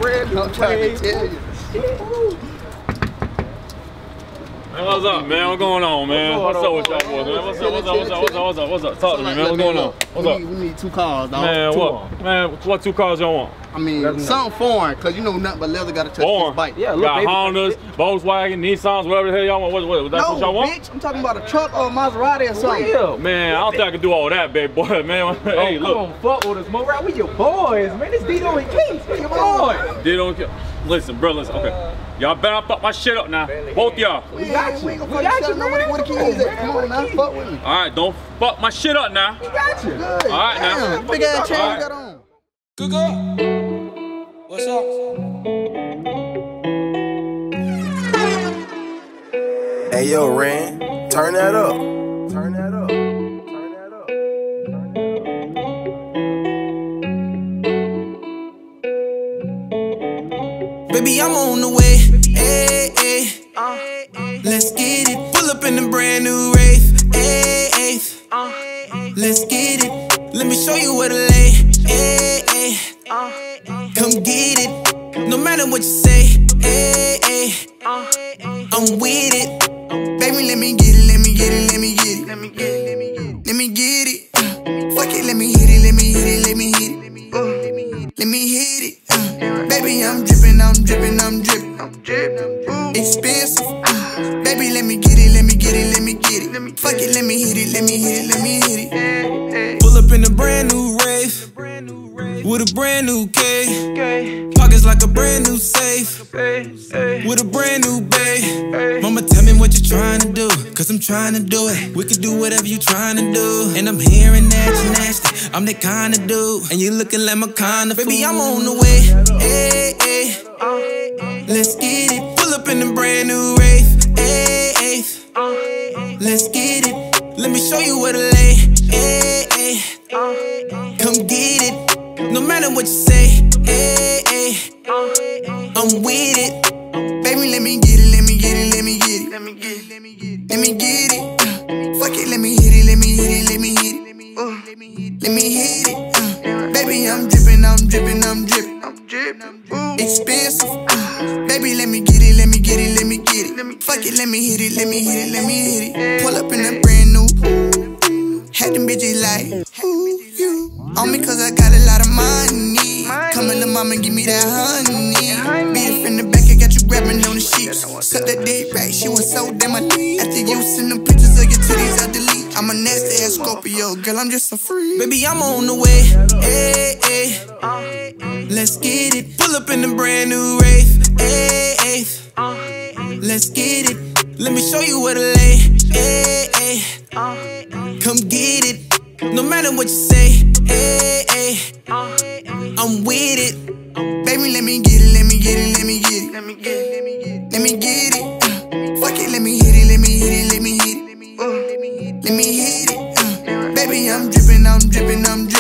brand new. I'm trying to tell you. Man, what's up, man? What's going on, man? What's up with y'all boys, man? What's up? Talk to me, man. What's going on? What's up? We need 2 cars, dog. Man, what? Man, what 2 cars y'all want? I mean, something foreign, cause you know nothing but leather gotta touch this bike. Yeah, look, got baby, Hondas, Volkswagen, Nissans, whatever the hell y'all want. What that's what y'all want? Bitch, I'm talking about a truck or a Maserati or something. real. Man, I don't think I can do all that, baby boy, man. Hey, look. Come on, fuck with us, Mo. Right, we your boys, man. This Dito and Keith, we your boys. They don't care. Listen, bro, listen, okay. Y'all better fuck my shit up now. Both y'all. We got you. We got you, man. Where the keys at? Come on, now. Fuck with me. Alright, don't fuck my shit up now. We got you. Good. Alright, now. Big ass chain you got on. Good. What's up? Hey yo, Ren, turn that up. Turn that up. Turn that up. Baby, I'm on the way. Hey, hey. Let's get it. Pull up in the brand new Wraith. Hey, hey. Let's get it. Let me show you where to lay. Hey, hey. Come get it. No matter what you say. Hey, hey. I'm with it. Baby, let me get it. Let me get it. Let me get it. Let me get it. Let me get it. Let me get it. Fuck it. Let me hit it. Let me hit it. Let me hit it. Let me hit it. Baby, I'm dripping, I'm dripping, I'm dripping. Expensive. Baby, let me get it, let me get it, let me get it. Fuck it, let me hit it, let me hit it, let me hit it. Pull up in a brand new Wraith with a brand new K. Pockets like a brand new safe with a brand new bay. Mama, tell me what you're trying to do, cause I'm trying to do it. We can do whatever you trying to do, and I'm hearing that you're nasty. I'm that kind of dude, and you looking like my kind of fool. Baby, I'm on the way. Hey, hey. Let's get it. Pull up in the brand new Wraith. Hey, hey. Let's get it. Let me show you where to lay. Hey, hey. Come get it. No matter what you say. Hey, hey. I'm with it. Baby, let me get it. Let me get it. Let me get it. Let me get it. Let me get it. Let me get it. Fuck it. Let me hit it. Let me hit it. Let me hit it. Let me hit it. Baby, I'm dripping. I'm dripping. I'm dripping. Expensive. Baby, let me get it, let me get it, let me get it. Fuck it, let me hit it, let me hit it, let me hit it. Pull up in a brand new. Had them bitches like, who you? On me cause I got a lot of money. Come to mama and give me that honey. Beat it from the back, I got you grabbing on the sheets. Suck that dick right, she was so damn I after you send them pictures of your titties, I delete. I'm a nasty ass Scorpio, girl, I'm just a freak. Baby, I'm on the way. Hey, hey. Let's get it. Pull up in the brand new Wraith. Hey, hey. Let's get it. Let me show you where to lay. Hey, hey. Come get it. No matter what you say. Hey, hey. I'm with it. Baby, let me get it. Let me get it. Let me get it. Let me get it. Let me get it. Fuck it. Let me hit it. Let me hit it. Let me hit it. Let me hit it. Baby, I'm dripping. I'm dripping. I'm dripping.